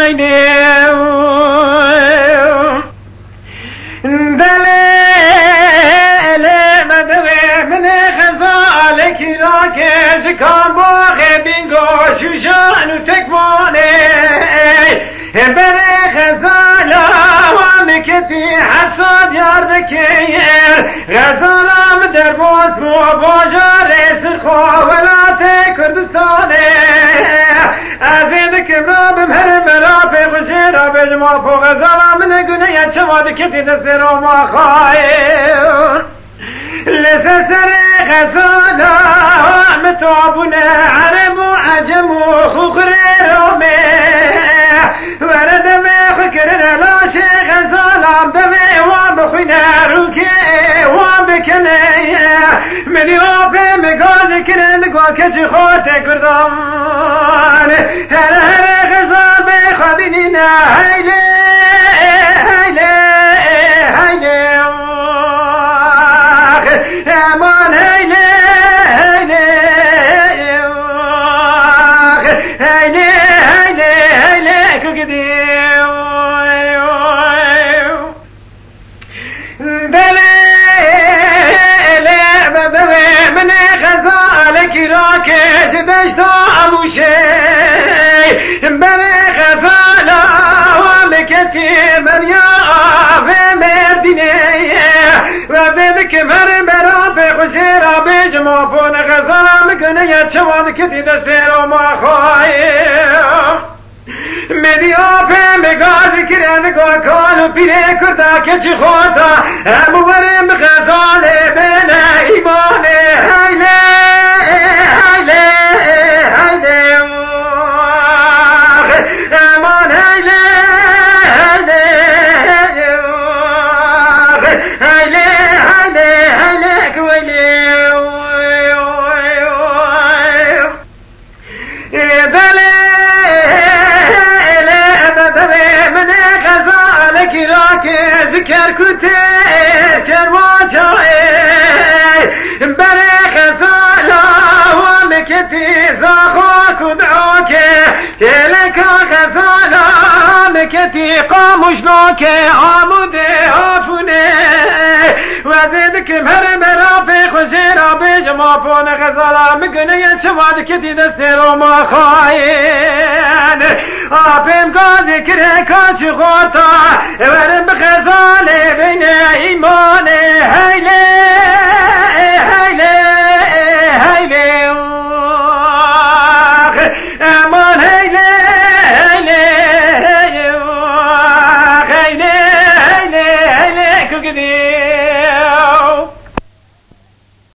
شوشان و تکمانه بره غزالا و مکتی حفصاد یار بکیر غزالام در باز بو باجار سرخوا ولات کردستانه از این کبرا بمهر مرا پیخوشی را بجما پو غزالام نگونه یا چواد کتی دست رو ما خواهیم لسسر غزالا متعبون عرب و عجم و خوخر رومه ورد بخکر لاش غزالام دمه و بخوینه روکه و بکنه منی آبه مگاز کرند گوه کچی خود کردم هر غزال بخوادینی نه هیله هیله هیله امان هیله هیله هیله هیله هیله کگدی بله بله من غزال کراکش دشت آموشه بله غزال مکتی مریا و مردینه و زد که برا به خوشی را بجما پون غزالا میکنه یا چواد کتی دستی رو ما خواهیم مدی آپه مگازی کرده گوه کال و پیره کرده که چی خورده همو برم غزاله بینه ایمانه هیله هیله هیله امان هیله هیله هیله هیله هیله کویلی بله من غزال کرا که ذکر کتش کرما چای بله غزالا و مکتی زاخا کدعا که لکا غزالا مکتی قاموشنا که آموده آفونه و زید که مرا به خوشی را بجما پون غزالا مگنه یا چواد کتی دستی رو ما خواهین آبیم گازی کره کاچی خورتا ورم بغزاله